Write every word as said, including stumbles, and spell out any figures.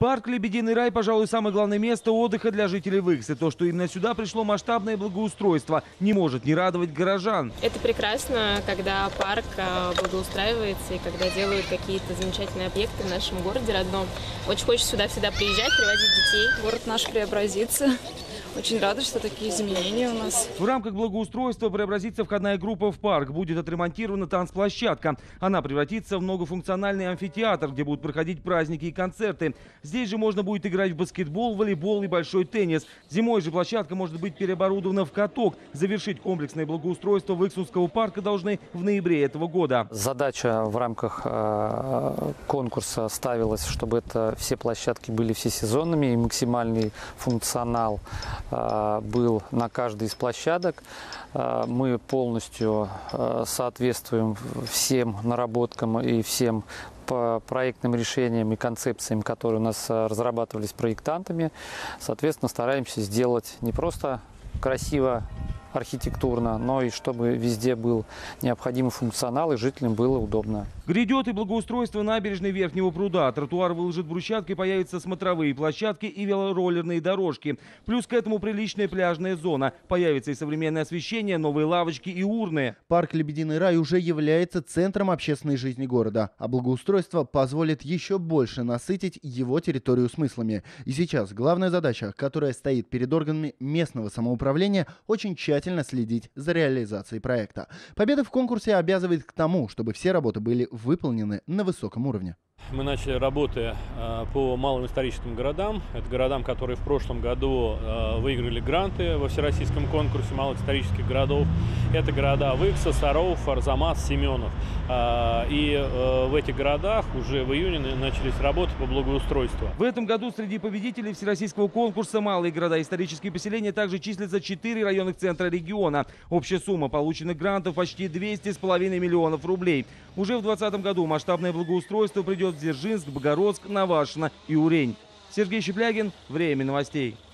Парк «Лебединый рай», пожалуй, самое главное место отдыха для жителей Выксы. То, что именно сюда пришло масштабное благоустройство, не может не радовать горожан. Это прекрасно, когда парк благоустраивается и когда делают какие-то замечательные объекты в нашем городе родном. Очень хочется сюда всегда приезжать, привозить детей. Город наш преобразится. Очень рада, что такие изменения у нас. В рамках благоустройства преобразится входная группа в парк. Будет отремонтирована танцплощадка. Она превратится в многофункциональный амфитеатр, где будут проходить праздники и концерты. Здесь же можно будет играть в баскетбол, волейбол и большой теннис. Зимой же площадка может быть переоборудована в каток. Завершить комплексное благоустройство Выксунского парка должны в ноябре этого года. Задача в рамках э, конкурса ставилась, чтобы это все площадки были всесезонными и максимальный функционал был на каждой из площадок. Мы полностью соответствуем всем наработкам и всем по проектным решениям и концепциям, которые у нас разрабатывались проектантами. Соответственно, стараемся сделать не просто красиво, архитектурно, но и чтобы везде был необходимый функционал и жителям было удобно. Грядет и благоустройство набережной Верхнего пруда. Тротуар выложит брусчаткой, появятся смотровые площадки и велороллерные дорожки. Плюс к этому приличная пляжная зона. Появится и современное освещение, новые лавочки и урны. Парк «Лебединый рай» уже является центром общественной жизни города, а благоустройство позволит еще больше насытить его территорию смыслами. И сейчас главная задача, которая стоит перед органами местного самоуправления, очень тщательно следить за реализацией проекта. Победа в конкурсе обязывает к тому, чтобы все работы были выполнены на высоком уровне. Мы начали работы по малым историческим городам. Это городам, которые в прошлом году выиграли гранты во всероссийском конкурсе малых исторических городов. Это города Выкса, Саров, Арзамас, Семенов. И в этих городах уже в июне начались работы по благоустройству. В этом году среди победителей всероссийского конкурса «Малые города и исторические поселения» также числятся четыре районных центра региона. Общая сумма полученных грантов почти двести с половиной миллионов рублей. Уже в двадцатом году масштабное благоустройство придет в Дзержинск, Богородск, Навашино и Урень. Сергей Щеплягин. Время новостей.